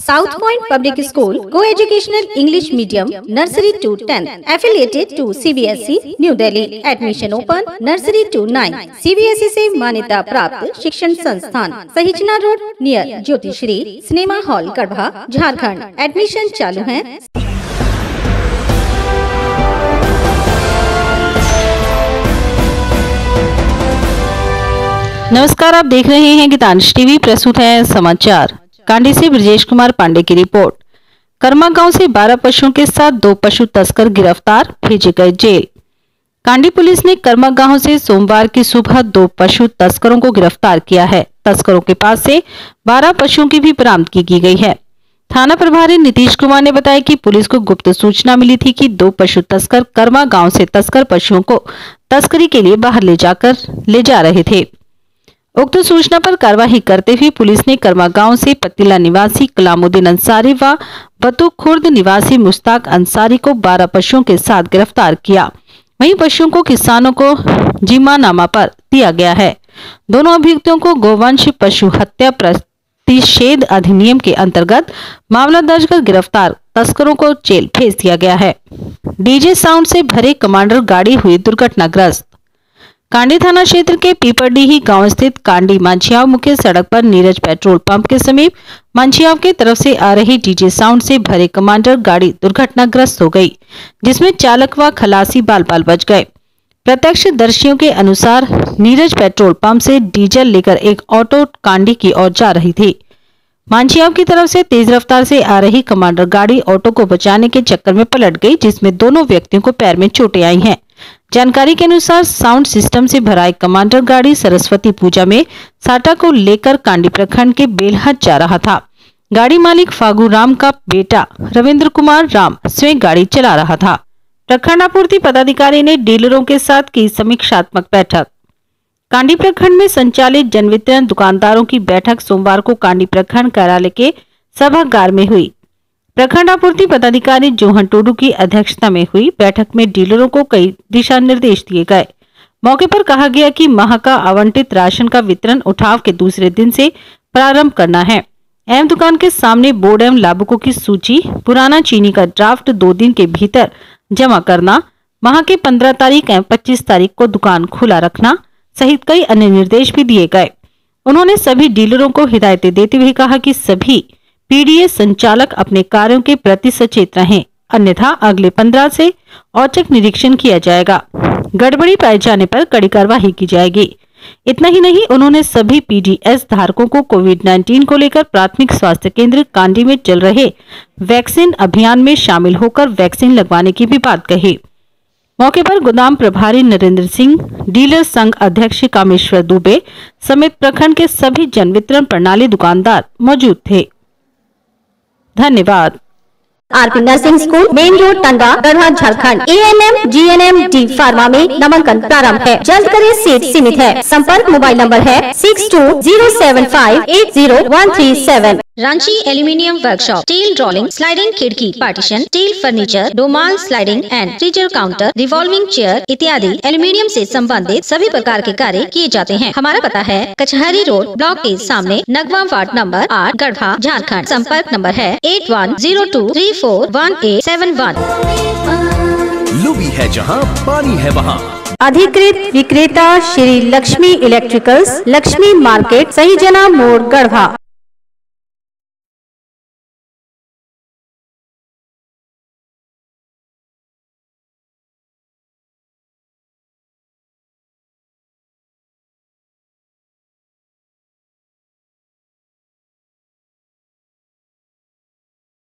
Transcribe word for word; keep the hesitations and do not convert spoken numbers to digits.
South Point Public School, co-educational English medium, nursery to tenth, affiliated to C B S E, New Delhi. Admission open, nursery to ninth. C B S E से मान्यता प्राप्त शिक्षण संस्थान, Sahijana road near Jyotishri cinema hall Garhwa, Jharkhand. Admission चालू है। नमस्कार, आप देख रहे हैं गीतांश टीवी। प्रस्तुत है समाचार। कांडी से ब्रजेश कुमार पांडे की रिपोर्ट। कर्मा गांव से बारह पशुओं के साथ दो पशु तस्कर गिरफ्तार, भेजे गए जेल। कांडी पुलिस ने कर्मा गांव से सोमवार की सुबह दो पशु तस्करों को गिरफ्तार किया है। तस्करों के पास से बारह पशुओं की भी बरामदगी की गई है। थाना प्रभारी नीतीश कुमार ने बताया कि पुलिस को गुप्त सूचना मिली थी कि दो पशु तस्कर कर्मा गांव से तस्कर पशुओं को तस्करी के लिए बाहर ले जाकर ले जा रहे थे। उक्त सूचना पर कार्रवाई करते हुए पुलिस ने कर्मा गांव से पतीला निवासी कलामुद्दीन अंसारी व बतू खुर्द निवासी मुश्ताक अंसारी को बारह पशुओं के साथ गिरफ्तार किया। वहीं पशुओं को किसानों को जीमानामा पर दिया गया है। दोनों अभियुक्तों को गोवंश पशु हत्या प्रतिषेध अधिनियम के अंतर्गत मामला दर्ज कर गिरफ्तार तस्करों को जेल भेज दिया गया है। डीजे साउंड से भरे कमांडर गाड़ी हुई दुर्घटनाग्रस्त। कांडी थाना क्षेत्र के पीपरडीही गांव स्थित कांडी मांझियाव मुख्य सड़क पर नीरज पेट्रोल पंप के समीप मांझियाव की तरफ से आ रही डीजे साउंड से भरे कमांडर गाड़ी दुर्घटनाग्रस्त हो गई, जिसमें चालक व खलासी बाल बाल बच गए। प्रत्यक्षदर्शियों के अनुसार नीरज पेट्रोल पंप से डीजल लेकर एक ऑटो कांडी की ओर जा रही थी। मांझियाव की तरफ से तेज रफ्तार से आ रही कमांडर गाड़ी ऑटो को बचाने के चक्कर में पलट गई, जिसमें दोनों व्यक्तियों को पैर में चोटें आई हैं। जानकारी के अनुसार साउंड सिस्टम से भरा एक कमांडर गाड़ी सरस्वती पूजा में साटा को लेकर कांडी प्रखंड के बेलहट जा रहा था। गाड़ी मालिक फागू राम का बेटा रविंद्र कुमार राम स्वयं गाड़ी चला रहा था। प्रखंड आपूर्ति पदाधिकारी ने डीलरों के साथ की समीक्षात्मक बैठक। कांडी प्रखंड में संचालित जन वितरण दुकानदारों की बैठक सोमवार को कांडी प्रखंड कार्यालय के सभागार में हुई। प्रखंड आपूर्ति पदाधिकारी जोहन टूडू की अध्यक्षता में हुई बैठक में डीलरों को कई दिशा निर्देश दिए गए। मौके पर कहा गया कि माह का आवंटित राशन का वितरण उठाव के दूसरे दिन से प्रारंभ करना है एवं दुकान के सामने बोर्ड एवं लाभुकों की सूची, पुराना चीनी का ड्राफ्ट दो दिन के भीतर जमा करना, माह के पंद्रह तारीख एवं पच्चीस तारीख को दुकान खुला रखना सहित कई अन्य निर्देश भी दिए गए। उन्होंने सभी डीलरों को हिदायतें देते हुए कहा कि सभी पीडीए संचालक अपने कार्यों के प्रति सचेत रहें, अन्यथा अगले पंद्रह से औचक निरीक्षण किया जाएगा। गड़बड़ी पाए जाने पर कड़ी कार्रवाई की जाएगी। इतना ही नहीं, उन्होंने सभी पीडीएस धारकों को कोविड उन्नीस को लेकर प्राथमिक स्वास्थ्य केंद्र कांडी में चल रहे वैक्सीन अभियान में शामिल होकर वैक्सीन लगवाने की भी बात कही। मौके पर गोदाम प्रभारी नरेंद्र सिंह, डीलर संघ अध्यक्ष कामेश्वर दुबे समेत प्रखंड के सभी जन वितरण प्रणाली दुकानदार मौजूद थे। धन्यवाद। RP nursing school, main road, Tandwa, Garhwa, Jharkhand. A N M, G N M, D pharma में नामांकन प्रारंभ है। जल्द करें, सीट सीमित है। संपर्क मोबाइल नंबर है six two zero seven five eight zero one three seven. Ranchi aluminium workshop, steel rolling, sliding खिड़की, partition, steel furniture, domal sliding and freezer counter, revolving chair इत्यादि एल्यूमिनियम से संबंधित सभी प्रकार के कार्य किए जाते हैं। हमारा पता है कचहरी रोड, ब्लॉक के सामने, नगवा वार्ड नंबर आठ, गढ़वा, झारखंड। संपर्क नंबर है eight one zero two three four one eight seven one. Luby है जहाँ पानी है वहाँ। अधिकृत विक्रेता Shri Lakshmi electricals, Lakshmi market, Sahijana मोड़, गढ़वा।